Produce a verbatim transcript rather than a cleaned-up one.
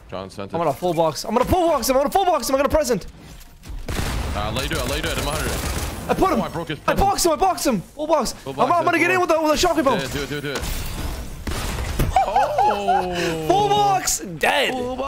John sent it. I'm gonna full box. I'm gonna full box him. I'm gonna full box him. I'm gonna present. Uh, I'll let you do it. I'll let you do it. I'm one hundred. I put him. Oh, I broke his I boxed him. I boxed him. Full box. Full box I'm, I'm gonna get in with a, with a shotgun bomb. Do it, do it, do it. Do it. Oh! Full box. Dead. Full box.